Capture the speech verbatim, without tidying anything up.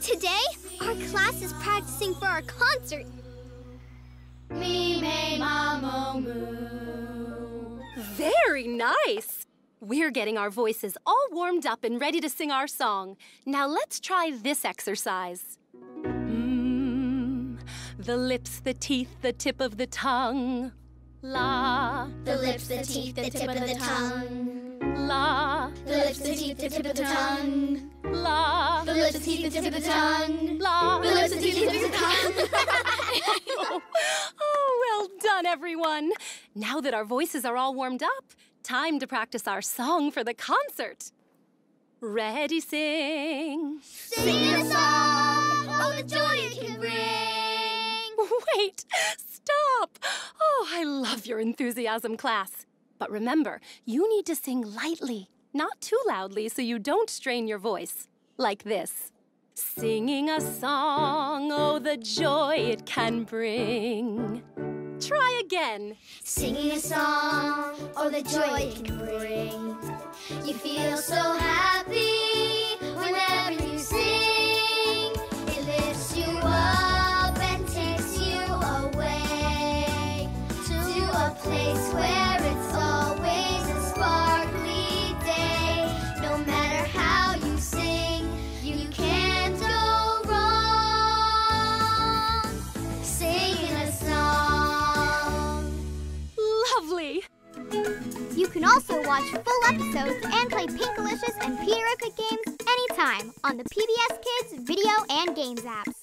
Today, our class is practicing for our concert. Me, me, mamo, moo. Very nice. We're getting our voices all warmed up and ready to sing our song. Now let's try this exercise. Mm, the lips, the teeth, the tip of the tongue. La. The lips, the teeth, the tip of the tongue. La. The lips, the teeth, the tip of the tongue. La. The lips, the teeth, the tip of the tongue. La. The lips, the teeth, the tip of the tongue. Oh, well done, everyone. Now that our voices are all warmed up, time to practice our song for the concert. Ready, sing. Sing a song, oh, the joy it can bring. Wait, stop. Oh, I love your enthusiasm, class. But remember, you need to sing lightly, not too loudly so you don't strain your voice. Like this. Singing a song, oh, the joy it can bring. Try again. Singing a song, oh, the joy it can bring. You feel so happy whenever you sing. It lifts you up and takes you away to a place where it's always a sparkly day. No matter how you sing, you can't go wrong singing a song. Lovely. You can also watch full episodes and play Pinkalicious and Peter Pick games anytime on the P B S Kids video and games apps.